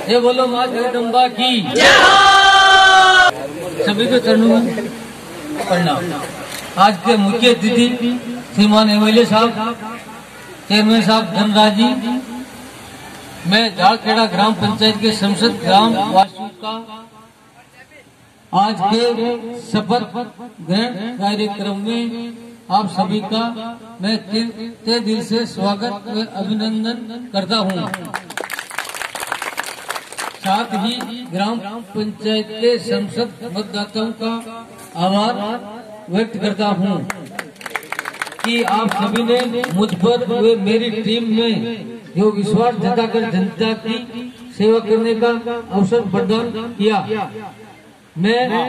ये बोलो माँ जगदम्बा की सभी को चरणों में प्रणाम। आज के मुख्य अतिथि श्रीमान एमएलए साहब, चेयरमैन साहब धनराज जी, मैं झाड़खेड़ा ग्राम पंचायत के संसद ग्राम वासियों का आज के शपथ ग्रहण कार्यक्रम में आप सभी का मैं तहे दिल से स्वागत व अभिनंदन करता हूं। साथ ही ग्राम पंचायत के संसद मतदाताओं का आभार व्यक्त करता हूं कि आप सभी ने मुझ पर व मेरी टीम में जो विश्वास जताकर जनता की सेवा करने का अवसर प्रदान किया। मैं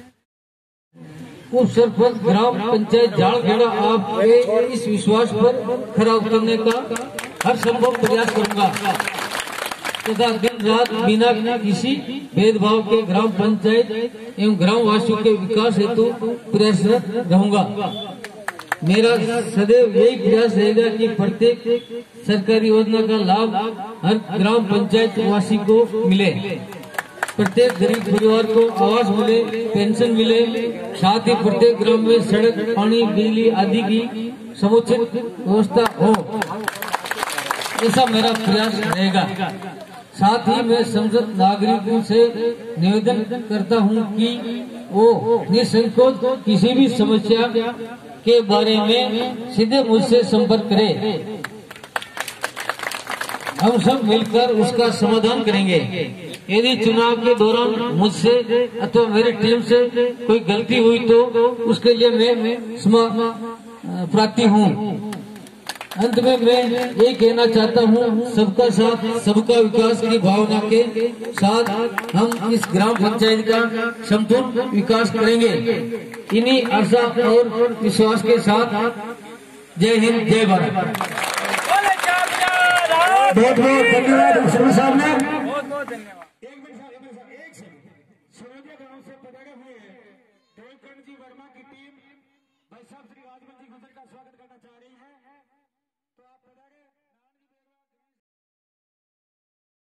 उप सरपंच ग्राम पंचायत झाड़खेड़ा आपके इस विश्वास पर खरा उतरने का हर संभव प्रयास करूंगा तथा दिन रात बिना किसी भेदभाव के ग्राम पंचायत एवं ग्राम वासियों के विकास हेतु प्रयासरत रहूंगा। मेरा सदैव यही प्रयास रहेगा कि प्रत्येक सरकारी योजना का लाभ हर ग्राम पंचायत वासी को मिले, प्रत्येक गरीब परिवार को आवास मिले, पेंशन मिले, साथ ही प्रत्येक ग्राम में सड़क, पानी, बिजली आदि की समुचित व्यवस्था हो, ऐसा मेरा प्रयास रहेगा। साथ ही मैं संसद नागरिकों से निवेदन करता हूं कि वो निसंकोच किसी भी समस्या के बारे में सीधे मुझसे संपर्क करें। हम सब मिलकर उसका समाधान करेंगे। यदि चुनाव के दौरान मुझसे अथवा मेरी टीम से कोई गलती हुई तो उसके लिए मैं क्षमा प्रार्थी हूँ। अंत में मैं ये कहना चाहता हूँ, सबका साथ सबका विकास की भावना के साथ हम इस ग्राम पंचायत का संपूर्ण विकास करेंगे। इन्हीं आशा और विश्वास के साथ जय हिंद, जय भारत। बहुत बहुत धन्यवाद साहब ने। बहुत बहुत धन्यवाद। सरोजिया गांव से पधारे हुए देवकर्ण जी वर्मा की टीम भाई साहब श्री राजमन जी गुजर का स्वागत करना चाह रही है, तो आप पधारे।